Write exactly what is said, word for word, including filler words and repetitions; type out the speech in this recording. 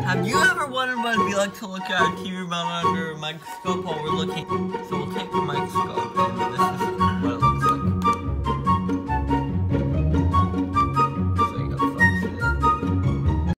Have you ever wondered what it'd be like to look at a T V remote under a microscope while we're looking? So